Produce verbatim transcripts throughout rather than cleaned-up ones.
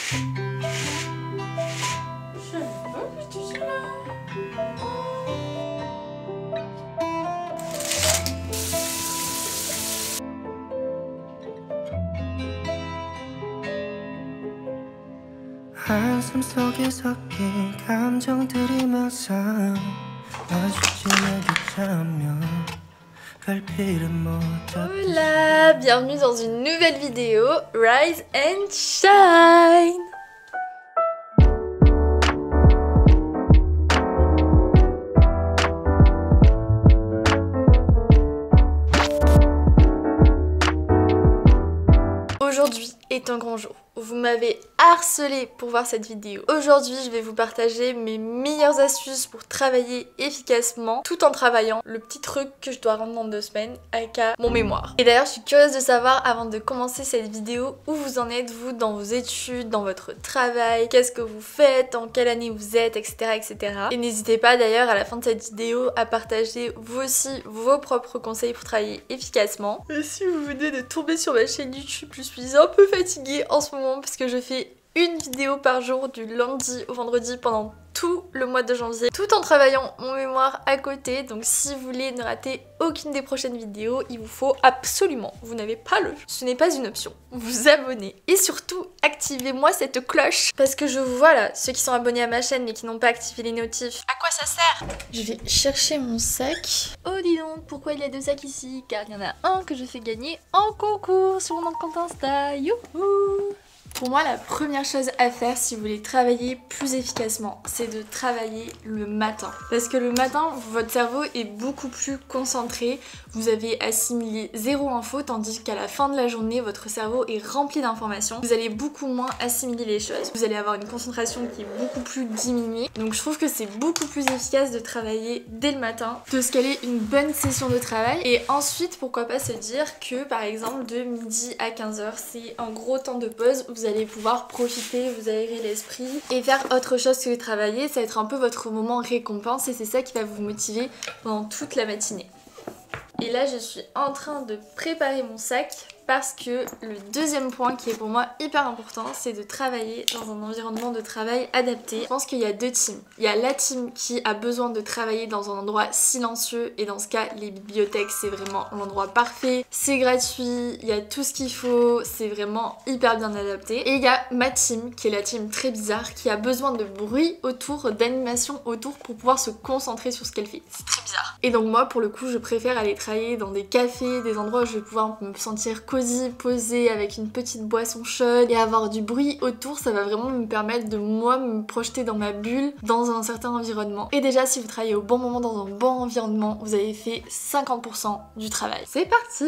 한숨 속에 섞인 감정들이 막상 마주친 내게 자면 갈피를 못 잡. Hola, bienvenue dans une nouvelle vidéo Rise and Shine. Aujourd'hui est un grand jour. Vous m'avez harcelé pour voir cette vidéo. Aujourd'hui, je vais vous partager mes meilleures astuces pour travailler efficacement tout en travaillant le petit truc que je dois rendre dans deux semaines, aka mon mémoire. Et d'ailleurs, je suis curieuse de savoir, avant de commencer cette vidéo, où vous en êtes vous dans vos études, dans votre travail, qu'est-ce que vous faites, en quelle année vous êtes, et cetera et cetera. Et n'hésitez pas d'ailleurs à la fin de cette vidéo à partager vous aussi vos propres conseils pour travailler efficacement. Et si vous venez de tomber sur ma chaîne YouTube, je suis un peu fatiguée en ce moment parce que je fais une vidéo par jour du lundi au vendredi pendant tout le mois de janvier, tout en travaillant mon mémoire à côté. Donc si vous voulez ne rater aucune des prochaines vidéos, il vous faut absolument, vous n'avez pas le choix, ce n'est pas une option, vous abonner. Et surtout, activez-moi cette cloche, parce que je vois là, ceux qui sont abonnés à ma chaîne mais qui n'ont pas activé les notifs. À quoi ça sert? Je vais chercher mon sac. Oh dis donc, pourquoi il y a deux sacs ici? Car il y en a un que je fais gagner en concours sur mon compte Insta. Youhou! Pour moi, la première chose à faire si vous voulez travailler plus efficacement, c'est de travailler le matin. Parce que le matin, votre cerveau est beaucoup plus concentré, vous avez assimilé zéro info, tandis qu'à la fin de la journée, votre cerveau est rempli d'informations. Vous allez beaucoup moins assimiler les choses, vous allez avoir une concentration qui est beaucoup plus diminuée. Donc je trouve que c'est beaucoup plus efficace de travailler dès le matin, de se caler une bonne session de travail. Et ensuite, pourquoi pas se dire que par exemple de midi à quinze heures, c'est un gros temps de pause où vous allez pouvoir profiter, vous aérer l'esprit et faire autre chose que de travailler. Ça va être un peu votre moment récompense et c'est ça qui va vous motiver pendant toute la matinée. Et là je suis en train de préparer mon sac parce que le deuxième point qui est pour moi hyper important, c'est de travailler dans un environnement de travail adapté. Je pense qu'il y a deux teams. Il y a la team qui a besoin de travailler dans un endroit silencieux et dans ce cas les bibliothèques c'est vraiment l'endroit parfait, c'est gratuit, il y a tout ce qu'il faut, c'est vraiment hyper bien adapté. Et il y a ma team qui est la team très bizarre qui a besoin de bruit autour, d'animation autour pour pouvoir se concentrer sur ce qu'elle fait. C'est très bizarre. Et donc moi pour le coup je préfère aller travailler dans des cafés, des endroits où je vais pouvoir me sentir cosy, posée avec une petite boisson chaude et avoir du bruit autour. Ça va vraiment me permettre de moi me projeter dans ma bulle, dans un certain environnement. Et déjà si vous travaillez au bon moment dans un bon environnement, vous avez fait cinquante pour cent du travail. C'est parti!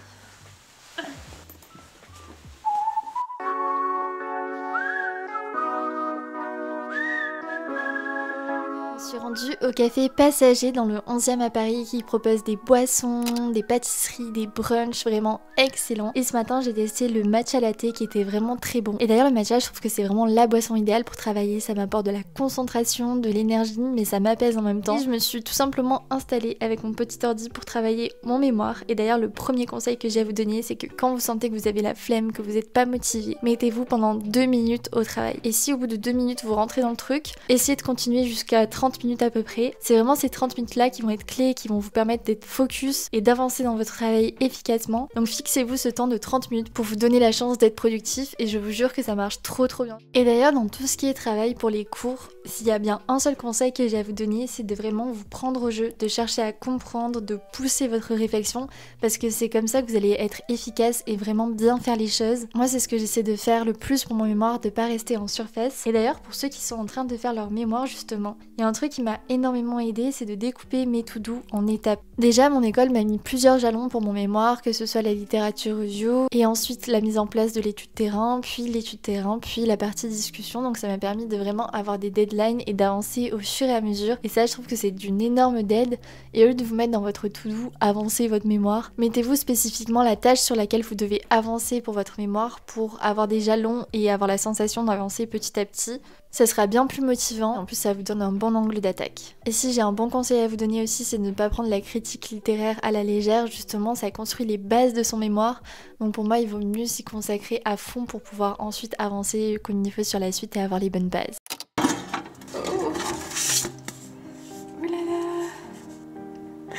Je suis rendue au café Passager dans le onzième à Paris qui propose des boissons, des pâtisseries, des brunchs vraiment excellents. Et ce matin j'ai testé le matcha latte qui était vraiment très bon. Et d'ailleurs le matcha je trouve que c'est vraiment la boisson idéale pour travailler. Ça m'apporte de la concentration, de l'énergie mais ça m'apaise en même temps. Et je me suis tout simplement installée avec mon petit ordi pour travailler mon mémoire. Et d'ailleurs le premier conseil que j'ai à vous donner c'est que quand vous sentez que vous avez la flemme, que vous n'êtes pas motivé, mettez-vous pendant deux minutes au travail. Et si au bout de deux minutes vous rentrez dans le truc, essayez de continuer jusqu'à trente minutes à peu près. C'est vraiment ces trente minutes là qui vont être clés, qui vont vous permettre d'être focus et d'avancer dans votre travail efficacement. Donc fixez-vous ce temps de trente minutes pour vous donner la chance d'être productif et je vous jure que ça marche trop trop bien. Et d'ailleurs dans tout ce qui est travail pour les cours, s'il y a bien un seul conseil que j'ai à vous donner, c'est de vraiment vous prendre au jeu, de chercher à comprendre, de pousser votre réflexion parce que c'est comme ça que vous allez être efficace et vraiment bien faire les choses. Moi c'est ce que j'essaie de faire le plus pour mon mémoire, de pas rester en surface. Et d'ailleurs pour ceux qui sont en train de faire leur mémoire justement, il y a un truc qui m'a énormément aidé, c'est de découper mes to-do en étapes. Déjà mon école m'a mis plusieurs jalons pour mon mémoire, que ce soit la littérature audio et ensuite la mise en place de l'étude terrain, puis l'étude terrain, puis la partie discussion. Donc ça m'a permis de vraiment avoir des deadlines et d'avancer au fur et à mesure. Et ça je trouve que c'est d'une énorme d'aide. Et au lieu de vous mettre dans votre to-do, avancez votre mémoire, mettez-vous spécifiquement la tâche sur laquelle vous devez avancer pour votre mémoire pour avoir des jalons et avoir la sensation d'avancer petit à petit. Ça sera bien plus motivant, en plus ça vous donne un bon angle d'attaque. Et si j'ai un bon conseil à vous donner aussi, c'est de ne pas prendre la critique littéraire à la légère, justement ça construit les bases de son mémoire, donc pour moi il vaut mieux s'y consacrer à fond pour pouvoir ensuite avancer comme il faut sur la suite et avoir les bonnes bases. Oh. Oh là là.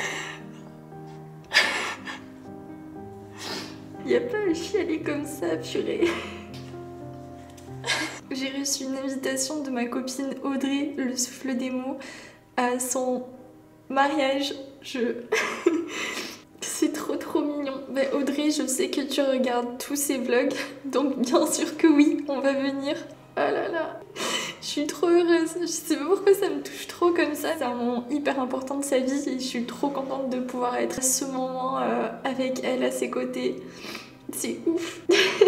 Y a pas à chialer comme ça, purée. J'ai reçu une invitation de ma copine Audrey, le souffle des mots, à son mariage. Je... C'est trop trop mignon. Bah Audrey, je sais que tu regardes tous ces vlogs, donc bien sûr que oui, on va venir. Ah là là, je suis trop heureuse. Je sais pas pourquoi ça me touche trop comme ça. C'est un moment hyper important de sa vie et je suis trop contente de pouvoir être à ce moment euh, avec elle à ses côtés. C'est ouf.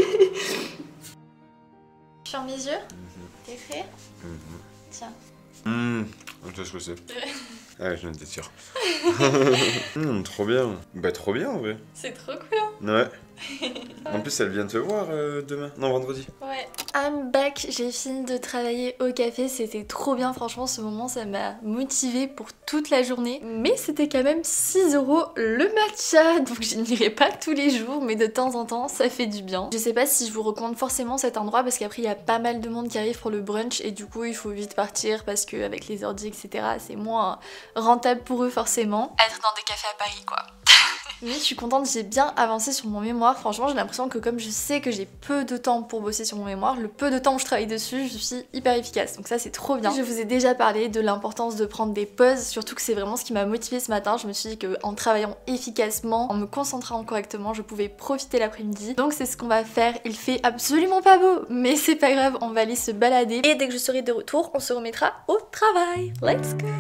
Je ferme mes yeux. Mmh. T'es prêt? Mmh. Tiens. Mmh. Je sais ce que c'est. Ah, j'en étais sûre. mmh, trop bien. Bah, trop bien en vrai. C'est trop cool. Ouais. En plus, elle vient te voir euh, demain. Non, vendredi. Ouais. I'm back. J'ai fini de travailler au café. C'était trop bien. Franchement, ce moment, ça m'a motivée pour toute la journée. Mais c'était quand même six euros le matcha. Donc, je n'irai pas tous les jours. Mais de temps en temps, ça fait du bien. Je sais pas si je vous recommande forcément cet endroit. Parce qu'après, il y a pas mal de monde qui arrive pour le brunch. Et du coup, il faut vite partir. Parce qu'avec les ordi, et cetera, c'est moins rentable pour eux, forcément. Être dans des cafés à Paris, quoi. Mais je suis contente, j'ai bien avancé sur mon mémoire. Franchement, j'ai l'impression que comme je sais que j'ai peu de temps pour bosser sur mon mémoire, le peu de temps où je travaille dessus, je suis hyper efficace. Donc ça, c'est trop bien. Je vous ai déjà parlé de l'importance de prendre des pauses, surtout que c'est vraiment ce qui m'a motivée ce matin. Je me suis dit qu'en travaillant efficacement, en me concentrant correctement, je pouvais profiter l'après-midi. Donc c'est ce qu'on va faire. Il fait absolument pas beau, mais c'est pas grave, on va aller se balader. Et dès que je serai de retour, on se remettra au travail. Let's go!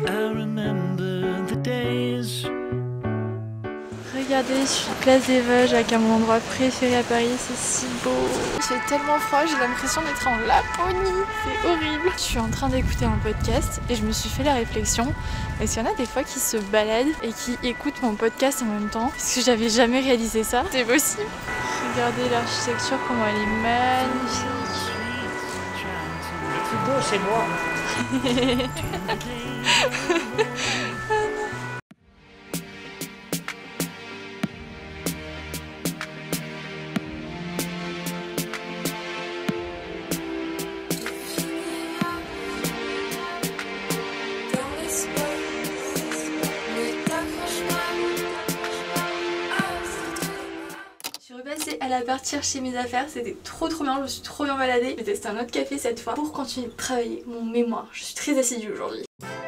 Regardez, je suis place des Vosges avec mon endroit préféré à Paris, c'est si beau. Il fait tellement froid, j'ai l'impression d'être en Laponie, c'est horrible. Je suis en train d'écouter un podcast et je me suis fait la réflexion, est-ce qu'il y en a des fois qui se baladent et qui écoutent mon podcast en même temps? Parce que j'avais jamais réalisé ça, c'est possible. Regardez l'architecture, comment elle est magnifique. C'est beau, c'est moi. À la partir chez mes affaires, c'était trop trop bien, je me suis trop bien baladée. J'ai testé un autre café cette fois pour continuer de travailler mon mémoire. Je suis très assidue aujourd'hui.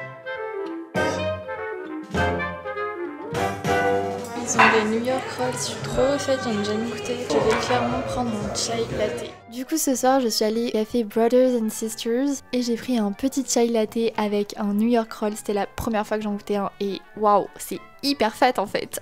Ils ont des New York Rolls, je suis trop refaite, j'en ai jamais goûté. Je vais clairement prendre mon chai latte. Du coup ce soir je suis allée au café Brothers and Sisters et j'ai pris un petit chai latte avec un New York Roll. C'était la première fois que j'en goûtais un et waouh, c'est hyper fat en fait.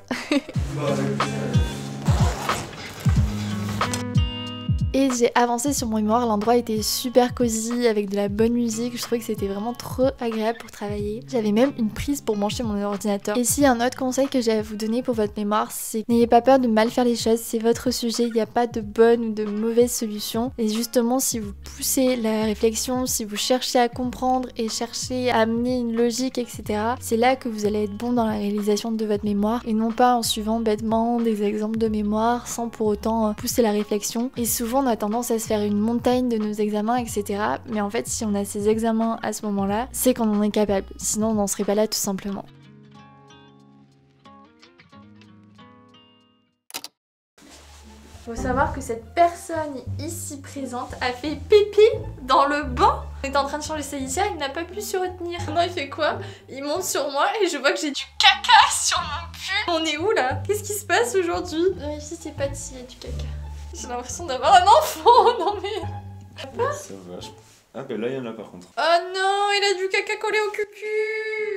Et j'ai avancé sur mon mémoire, l'endroit était super cosy avec de la bonne musique, je trouvais que c'était vraiment trop agréable pour travailler. J'avais même une prise pour brancher mon ordinateur. Et si un autre conseil que j'ai à vous donner pour votre mémoire, c'est n'ayez pas peur de mal faire les choses, c'est votre sujet, il n'y a pas de bonne ou de mauvaise solution. Et justement si vous poussez la réflexion, si vous cherchez à comprendre et cherchez à amener une logique, et cetera, c'est là que vous allez être bon dans la réalisation de votre mémoire et non pas en suivant bêtement des exemples de mémoire sans pour autant pousser la réflexion. Et souvent on a tendance à se faire une montagne de nos examens, et cetera. Mais en fait, si on a ces examens à ce moment-là, c'est qu'on en est capable. Sinon, on n'en serait pas là tout simplement. Faut savoir que cette personne ici présente a fait pipi dans le banc. On était en train de changer sa litière, il n'a pas pu se retenir. Maintenant il fait quoi? Il monte sur moi et je vois que j'ai du caca sur mon pull. On est où là? Qu'est-ce qui se passe aujourd'hui? Vérifie c'est pas s'il y a du caca. J'ai l'impression d'avoir un enfant, non mais... Ça va, je... Ah ben là il y en a par contre. Oh non, il a du caca collé au cucu.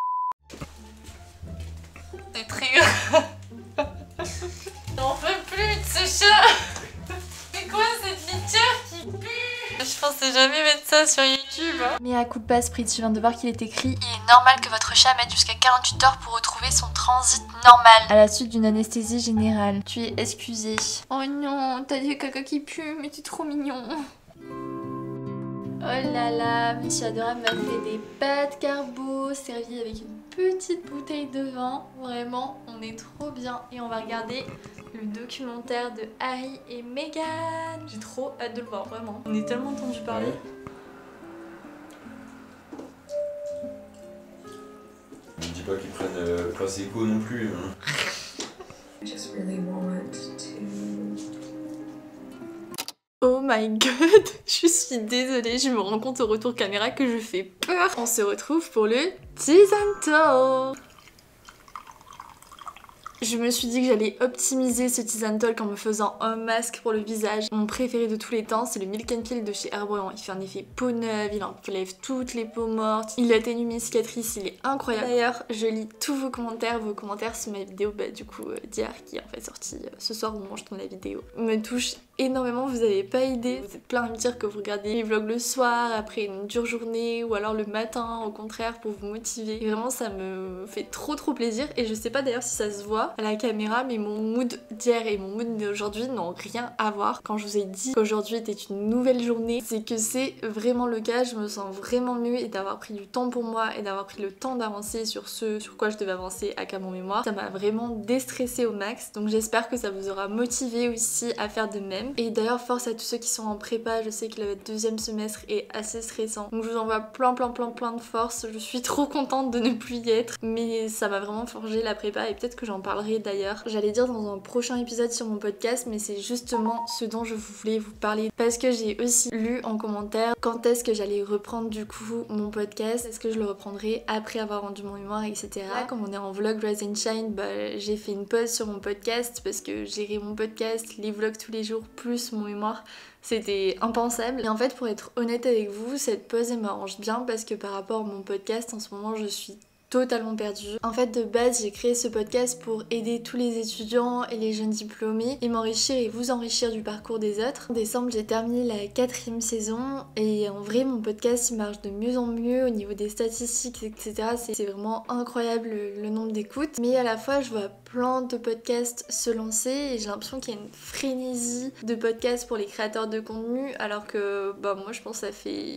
C'est très grave. J'en peux plus de ce chat. C'est quoi cette litière qui pue? Je pensais jamais mettre ça sur YouTube. Hein. Mais à coup de passe, Spritz, je viens de voir qu'il est écrit: il est normal que votre chat mette jusqu'à quarante-huit heures pour retrouver son transit normal à la suite d'une anesthésie générale. Tu es excusé. Oh non, t'as du caca qui pue, mais t'es trop mignon. Oh là là, Monsieur Adorable m'a fait des pâtes carbo servies avec une petite bouteille de vin. Vraiment, on est trop bien. Et on va regarder le documentaire de Harry et Meghan. J'ai trop hâte de le voir, vraiment. On est tellement entendu parler. Ouais. Ne dis pas qu'ils prennent euh, place éco non plus. Hein. I just really want to. Oh my god, je suis désolée, je me rends compte au retour caméra que je fais peur. On se retrouve pour le teaser tour. Je me suis dit que j'allais optimiser ce tease and talk en me faisant un masque pour le visage. Mon préféré de tous les temps, c'est le Milk and Peel de chez Herbreon. Il fait un effet peau neuve, il enlève toutes les peaux mortes, il atténue mes cicatrices, il est incroyable. D'ailleurs, je lis tous vos commentaires, vos commentaires sur ma vidéo bah, du coup euh, d'hier qui est en fait sortie euh, ce soir au moment où je tourne la vidéo. Me touche énormément, vous avez pas idée. Vous êtes plein à me dire que vous regardez les vlogs le soir, après une dure journée, ou alors le matin au contraire pour vous motiver. Et vraiment ça me fait trop trop plaisir et je sais pas d'ailleurs si ça se voit à la caméra, mais mon mood d'hier et mon mood d'aujourd'hui n'ont rien à voir. Quand je vous ai dit qu'aujourd'hui était une nouvelle journée, c'est que c'est vraiment le cas. Je me sens vraiment mieux et d'avoir pris du temps pour moi et d'avoir pris le temps d'avancer sur ce sur quoi je devais avancer à mon mémoire. Ça m'a vraiment déstressée au max, donc j'espère que ça vous aura motivé aussi à faire de même. Et d'ailleurs force à tous ceux qui sont en prépa, je sais que le deuxième semestre est assez stressant, donc je vous envoie plein plein plein plein de force. Je suis trop contente de ne plus y être, mais ça m'a vraiment forgé la prépa et peut-être que j'en parlerai d'ailleurs. J'allais dire dans un prochain épisode sur mon podcast, mais c'est justement ce dont je voulais vous parler parce que j'ai aussi lu en commentaire quand est-ce que j'allais reprendre du coup mon podcast, est-ce que je le reprendrai après avoir rendu mon mémoire, et cetera. Là, comme on est en vlog Rise and Shine, bah, j'ai fait une pause sur mon podcast parce que gérer mon podcast, les vlogs tous les jours plus mon mémoire, c'était impensable. Et en fait, pour être honnête avec vous, cette pause elle m'arrange bien parce que par rapport à mon podcast, en ce moment je suis totalement perdue. En fait, de base, j'ai créé ce podcast pour aider tous les étudiants et les jeunes diplômés et m'enrichir et vous enrichir du parcours des autres. En décembre, j'ai terminé la quatrième saison et en vrai, mon podcast il marche de mieux en mieux au niveau des statistiques, et cetera. C'est vraiment incroyable le, le nombre d'écoutes. Mais à la fois, je vois plein de podcasts se lancer et j'ai l'impression qu'il y a une frénésie de podcasts pour les créateurs de contenu, alors que bah moi, je pense que ça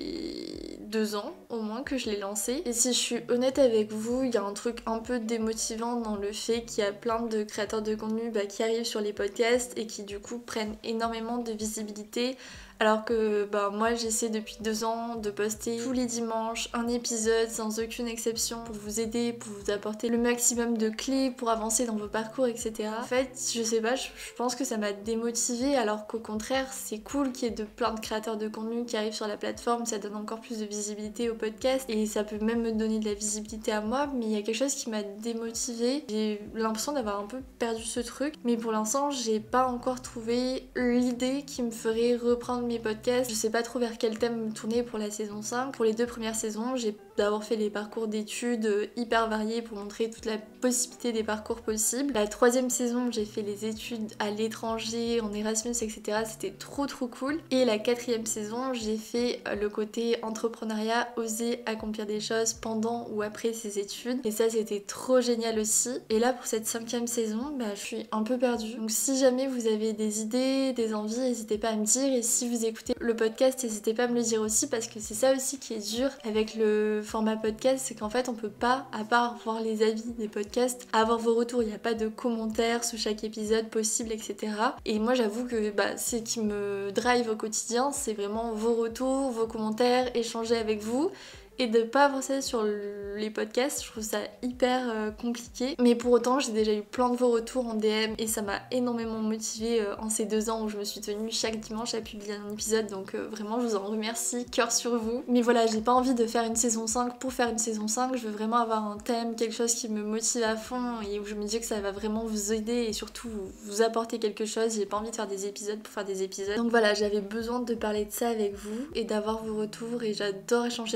fait deux ans au moins que je l'ai lancé. Et si je suis honnête avec vous, il y a un truc un peu démotivant dans le fait qu'il y a plein de créateurs de contenu bah, qui arrivent sur les podcasts et qui du coup prennent énormément de visibilité, alors que bah, moi j'essaie depuis deux ans de poster tous les dimanches un épisode sans aucune exception pour vous aider, pour vous apporter le maximum de clés pour avancer dans vos parcours, et cetera. En fait, je sais pas, je pense que ça m'a démotivée, alors qu'au contraire c'est cool qu'il y ait de plein de créateurs de contenu qui arrivent sur la plateforme, ça donne encore plus de visibilité au podcast et ça peut même me donner de la visibilité à moi, mais il y a quelque chose qui m'a démotivée. J'ai l'impression d'avoir un peu perdu ce truc, mais pour l'instant j'ai pas encore trouvé l'idée qui me ferait reprendre mes podcasts. Je sais pas trop vers quel thème me tourner pour la saison cinq. Pour les deux premières saisons, j'ai d'abord fait les parcours d'études hyper variés pour montrer toute la possibilité des parcours possibles. La troisième saison, j'ai fait les études à l'étranger, en Erasmus, et cetera. C'était trop trop cool. Et la quatrième saison, j'ai fait le côté entrepreneuriat, oser accomplir des choses pendant ou après ses études. Et ça, c'était trop génial aussi. Et là, pour cette cinquième saison, bah, je suis un peu perdue. Donc si jamais vous avez des idées, des envies, n'hésitez pas à me dire. Et si vous écoutez le podcast, n'hésitez pas à me le dire aussi, parce que c'est ça aussi qui est dur avec le format podcast, c'est qu'en fait on peut pas, à part voir les avis des podcasts, avoir vos retours. Il n'y a pas de commentaires sous chaque épisode possible, et cetera. Et moi j'avoue que bah, ce qui me drive au quotidien, c'est vraiment vos retours, vos commentaires, échanger avec vous. Et de pas avancer sur les podcasts, je trouve ça hyper euh, compliqué. Mais pour autant, j'ai déjà eu plein de vos retours en D M et ça m'a énormément motivée euh, en ces deux ans où je me suis tenue chaque dimanche à publier un épisode. Donc euh, vraiment, je vous en remercie, cœur sur vous. Mais voilà, j'ai pas envie de faire une saison cinq pour faire une saison cinq. Je veux vraiment avoir un thème, quelque chose qui me motive à fond et où je me dis que ça va vraiment vous aider et surtout vous apporter quelque chose. J'ai pas envie de faire des épisodes pour faire des épisodes. Donc voilà, j'avais besoin de parler de ça avec vous et d'avoir vos retours et j'adore échanger avec vous.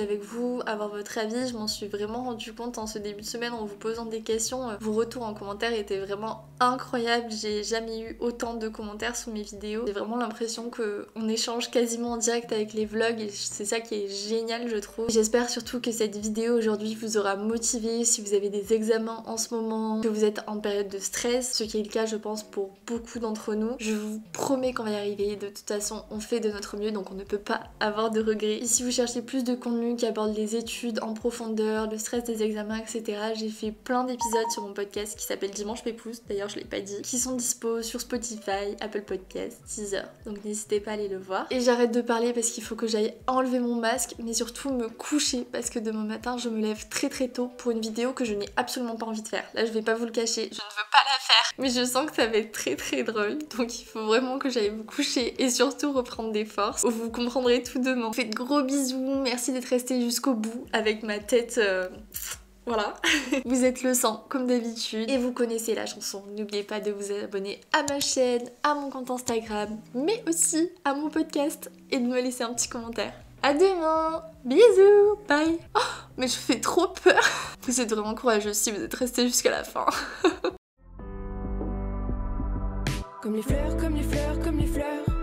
vous, avoir votre avis. Je m'en suis vraiment rendu compte en ce début de semaine en vous posant des questions. Vos retours en commentaire étaient vraiment incroyables. J'ai jamais eu autant de commentaires sous mes vidéos. J'ai vraiment l'impression qu'on échange quasiment en direct avec les vlogs et c'est ça qui est génial, je trouve. J'espère surtout que cette vidéo aujourd'hui vous aura motivé si vous avez des examens en ce moment, que vous êtes en période de stress, ce qui est le cas je pense pour beaucoup d'entre nous. Je vous promets qu'on va y arriver. De toute façon, on fait de notre mieux, donc on ne peut pas avoir de regrets. Et si vous cherchez plus de contenu qui aborde les études en profondeur, le stress des examens, et cetera, j'ai fait plein d'épisodes sur mon podcast qui s'appelle Dimanche Pépouze, d'ailleurs je l'ai pas dit, qui sont dispo sur Spotify, Apple Podcasts, Deezer, donc n'hésitez pas à aller le voir. Et j'arrête de parler parce qu'il faut que j'aille enlever mon masque, mais surtout me coucher parce que demain matin je me lève très très tôt pour une vidéo que je n'ai absolument pas envie de faire. Là je vais pas vous le cacher, je ne veux pas la faire, mais je sens que ça va être très très drôle, donc il faut vraiment que j'aille me coucher et surtout reprendre des forces. Vous comprendrez tout demain. Faites gros bisous, merci d'être resté jusqu'au bout avec ma tête... Euh... Voilà, vous êtes le sang comme d'habitude et vous connaissez la chanson. N'oubliez pas de vous abonner à ma chaîne, à mon compte Instagram, mais aussi à mon podcast et de me laisser un petit commentaire. À demain, bisous, bye. Oh, mais je fais trop peur. Vous êtes vraiment courageux si vous êtes resté jusqu'à la fin. Comme les fleurs, comme les fleurs, comme les fleurs.